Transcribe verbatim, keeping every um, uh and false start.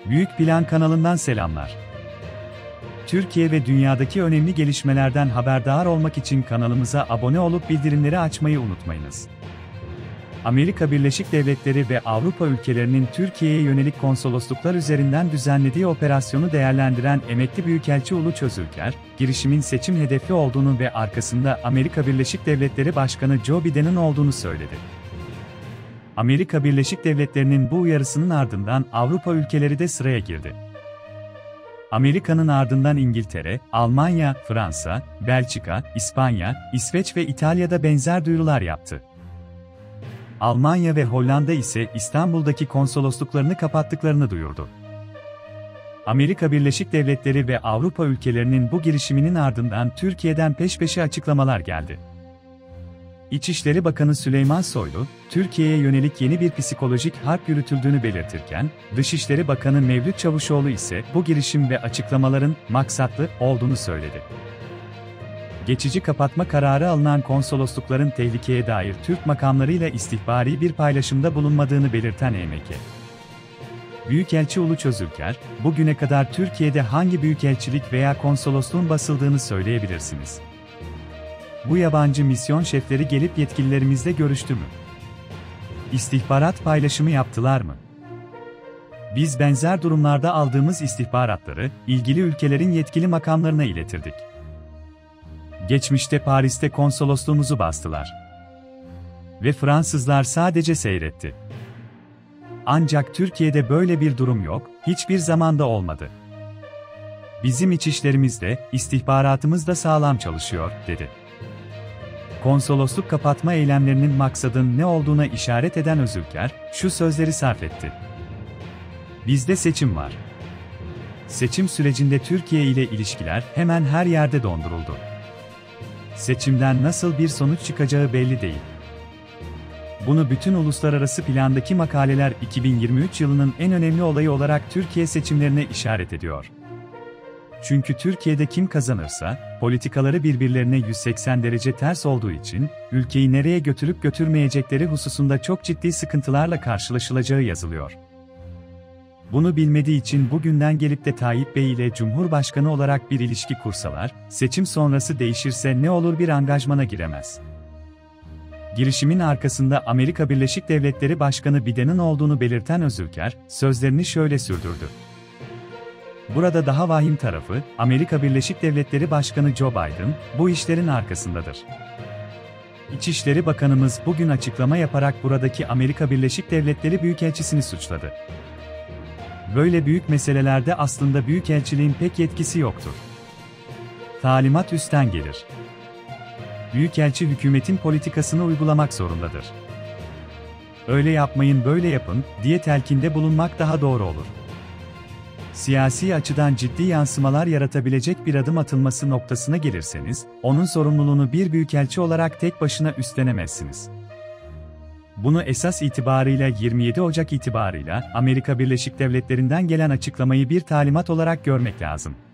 Büyük Plan kanalından selamlar. Türkiye ve dünyadaki önemli gelişmelerden haberdar olmak için kanalımıza abone olup bildirimleri açmayı unutmayınız. Amerika Birleşik Devletleri ve Avrupa ülkelerinin Türkiye'ye yönelik konsolosluklar üzerinden düzenlediği operasyonu değerlendiren emekli Büyükelçi Uluç Özülker, girişimin seçim hedefi olduğunu ve arkasında Amerika Birleşik Devletleri Başkanı Joe Biden'ın olduğunu söyledi. Amerika Birleşik Devletleri'nin bu uyarısının ardından Avrupa ülkeleri de sıraya girdi. Amerika'nın ardından İngiltere, Almanya, Fransa, Belçika, İspanya, İsveç ve İtalya'da benzer duyurular yaptı. Almanya ve Hollanda ise İstanbul'daki konsolosluklarını kapattıklarını duyurdu. Amerika Birleşik Devletleri ve Avrupa ülkelerinin bu girişiminin ardından Türkiye'den peş peşe açıklamalar geldi. İçişleri Bakanı Süleyman Soylu, Türkiye'ye yönelik yeni bir psikolojik harp yürütüldüğünü belirtirken, Dışişleri Bakanı Mevlüt Çavuşoğlu ise bu girişim ve açıklamaların maksatlı olduğunu söyledi. Geçici kapatma kararı alınan konsoloslukların tehlikeye dair Türk makamlarıyla istihbari bir paylaşımda bulunmadığını belirten E M K. Büyükelçi Uluç Özülker, bugüne kadar Türkiye'de hangi büyükelçilik veya konsolosluğun basıldığını söyleyebilirsiniz? Bu yabancı misyon şefleri gelip yetkililerimizle görüştü mü? İstihbarat paylaşımı yaptılar mı? Biz benzer durumlarda aldığımız istihbaratları, ilgili ülkelerin yetkili makamlarına iletirdik. Geçmişte Paris'te konsolosluğumuzu bastılar. Ve Fransızlar sadece seyretti. Ancak Türkiye'de böyle bir durum yok, hiçbir zamanda olmadı. Bizim içişlerimiz de, istihbaratımız da sağlam çalışıyor, dedi. Konsolosluk kapatma eylemlerinin maksadın ne olduğuna işaret eden Özülker, şu sözleri sarf etti. Bizde seçim var. Seçim sürecinde Türkiye ile ilişkiler hemen her yerde donduruldu. Seçimden nasıl bir sonuç çıkacağı belli değil. Bunu bütün uluslararası plandaki makaleler iki bin yirmi üç yılının en önemli olayı olarak Türkiye seçimlerine işaret ediyor. Çünkü Türkiye'de kim kazanırsa, politikaları birbirlerine yüz seksen derece ters olduğu için, ülkeyi nereye götürüp götürmeyecekleri hususunda çok ciddi sıkıntılarla karşılaşılacağı yazılıyor. Bunu bilmediği için bugünden gelip de Tayyip Bey ile Cumhurbaşkanı olarak bir ilişki kursalar, seçim sonrası değişirse ne olur bir angajmana giremez. Girişimin arkasında Amerika Birleşik Devletleri Başkanı Biden'ın olduğunu belirten Özülker, sözlerini şöyle sürdürdü. Burada daha vahim tarafı, Amerika Birleşik Devletleri Başkanı Joe Biden, bu işlerin arkasındadır. İçişleri Bakanımız bugün açıklama yaparak buradaki Amerika Birleşik Devletleri Büyükelçisini suçladı. Böyle büyük meselelerde aslında büyükelçiliğin pek yetkisi yoktur. Talimat üstten gelir. Büyükelçi hükümetin politikasını uygulamak zorundadır. Öyle yapmayın böyle yapın, diye telkinde bulunmak daha doğru olur. Siyasi açıdan ciddi yansımalar yaratabilecek bir adım atılması noktasına gelirseniz, onun sorumluluğunu bir büyükelçi olarak tek başına üstlenemezsiniz. Bunu esas itibarıyla yirmi yedi Ocak itibarıyla Amerika Birleşik Devletleri'nden gelen açıklamayı bir talimat olarak görmek lazım.